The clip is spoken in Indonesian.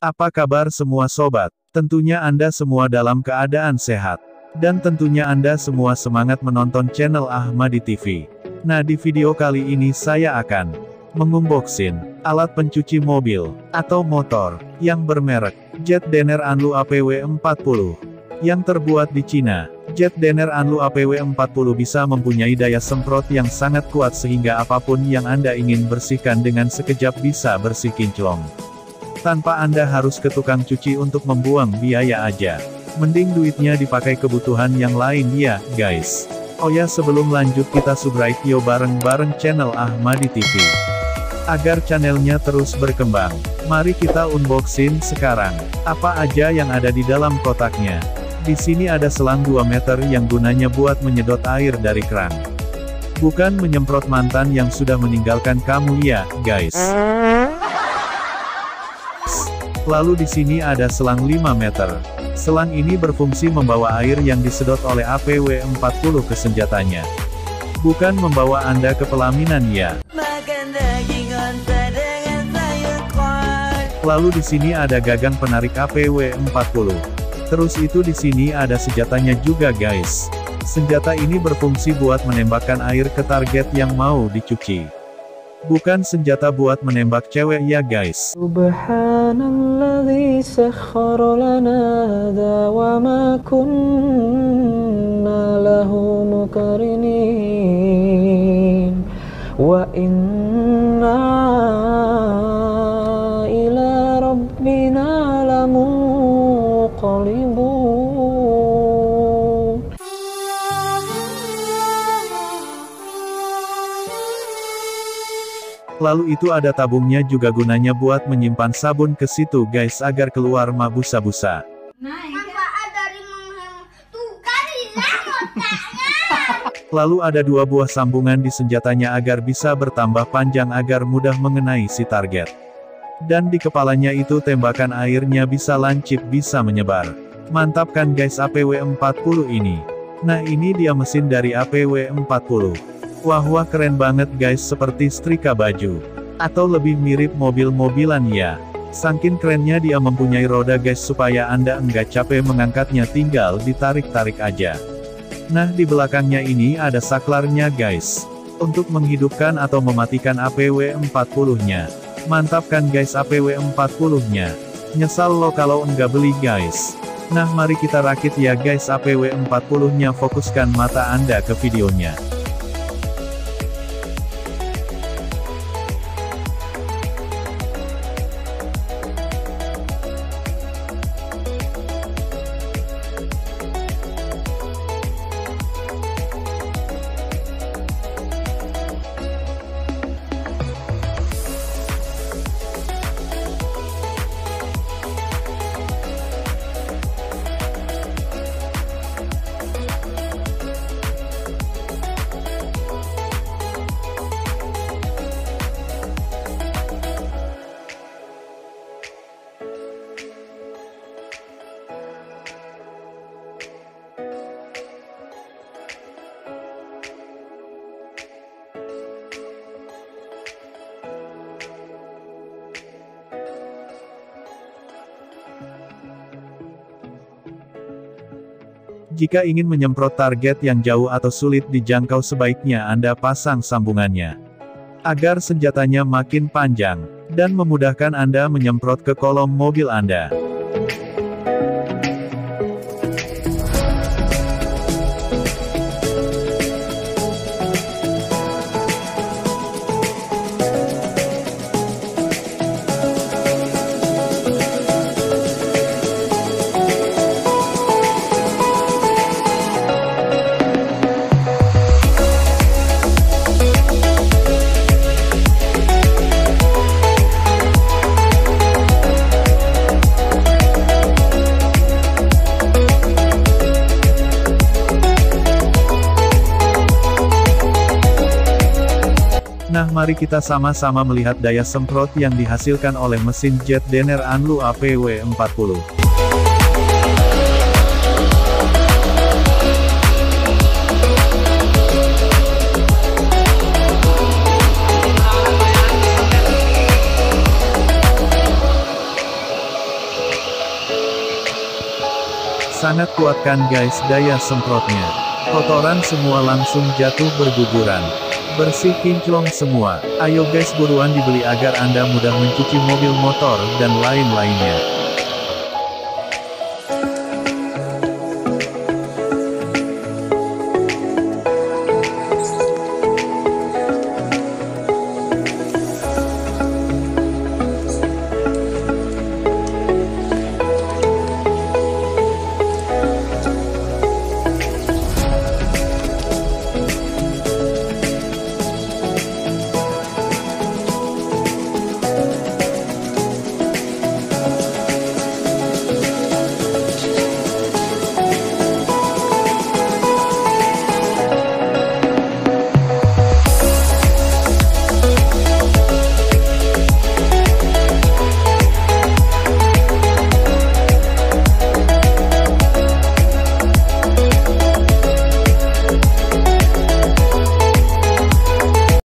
Apa kabar semua sobat? Tentunya Anda semua dalam keadaan sehat. Dan tentunya Anda semua semangat menonton channel Ahmadi TV. Nah, di video kali ini saya akan mengunboxing alat pencuci mobil atau motor yang bermerek Jet Denner Anlu APW40 yang terbuat di Cina. Jet Denner Anlu APW40 bisa mempunyai daya semprot yang sangat kuat sehingga apapun yang Anda ingin bersihkan dengan sekejap bisa bersih kinclong. Tanpa Anda harus ke tukang cuci untuk membuang biaya aja. Mending duitnya dipakai kebutuhan yang lain ya, guys. Oh ya, sebelum lanjut kita subscribe yo bareng-bareng channel Ahmadi TV. Agar channelnya terus berkembang. Mari kita unboxing sekarang. Apa aja yang ada di dalam kotaknya? Di sini ada selang 2 meter yang gunanya buat menyedot air dari keran. Bukan menyemprot mantan yang sudah meninggalkan kamu ya, guys. Lalu di sini ada selang 5 meter. Selang ini berfungsi membawa air yang disedot oleh APW40 ke senjatanya. Bukan membawa Anda ke pelaminan ya. Lalu di sini ada gagang penarik APW40. Terus itu di sini ada senjatanya juga guys. Senjata ini berfungsi buat menembakkan air ke target yang mau dicuci. Bukan senjata buat menembak cewek ya guys. Subhanalladzi sakhkhara lana hadza wa ma kunna lahu muqrinin wa inna ila rabbina lamunqalibun. Lalu itu ada tabungnya juga gunanya buat menyimpan sabun ke situ guys agar keluar mah busa-busa. Manfaat dari menghemat tukar hilang otaknya. Lalu ada 2 buah sambungan di senjatanya agar bisa bertambah panjang agar mudah mengenai si target. Dan di kepalanya itu tembakan airnya bisa lancip bisa menyebar. Mantap kan guys APW40 ini. Nah ini dia mesin dari APW40. Wah keren banget guys, seperti setrika baju. Atau lebih mirip mobil-mobilan ya. Saking kerennya dia mempunyai roda guys supaya Anda enggak capek mengangkatnya, tinggal ditarik-tarik aja. Nah di belakangnya ini ada saklarnya guys. Untuk menghidupkan atau mematikan APW40-nya. Mantap kan guys APW40-nya. Nyesal lo kalau enggak beli guys. Nah mari kita rakit ya guys APW40-nya, fokuskan mata Anda ke videonya. Jika ingin menyemprot target yang jauh atau sulit dijangkau sebaiknya Anda pasang sambungannya. Agar senjatanya makin panjang, dan memudahkan Anda menyemprot ke kolom mobil Anda. Nah mari kita sama-sama melihat daya semprot yang dihasilkan oleh mesin Jet Denner Anlu APW40. Sangat kuat kan guys daya semprotnya. Kotoran semua langsung jatuh berguguran. Bersih kinclong semua. Ayo guys buruan dibeli agar Anda mudah mencuci mobil motor dan lain-lainnya.